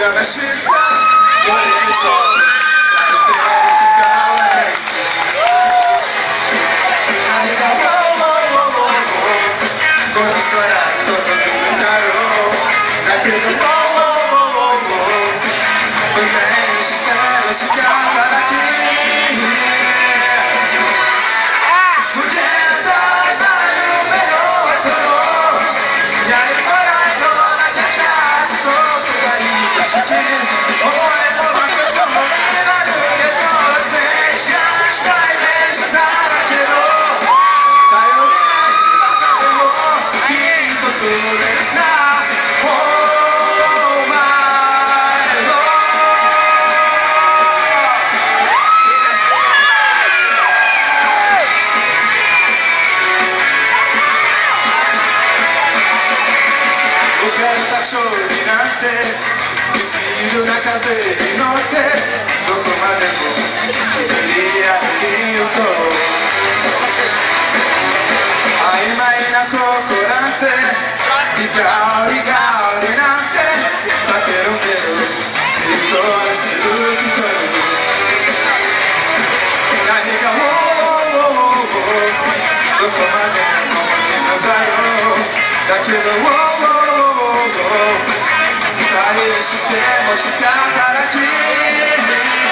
gonna shoot some, but it's all Saturday to go away. I think I'll go, gonna sweat out, gonna do the narrow. I feel the but then she can't let it be.蝶になってミスイルな風に乗ってどこまでも巡り合いゆこう曖昧な心なんていがりがりなんて避けるけど一人にする人何かをどこまでもいいのだよだけど二人してもしたからき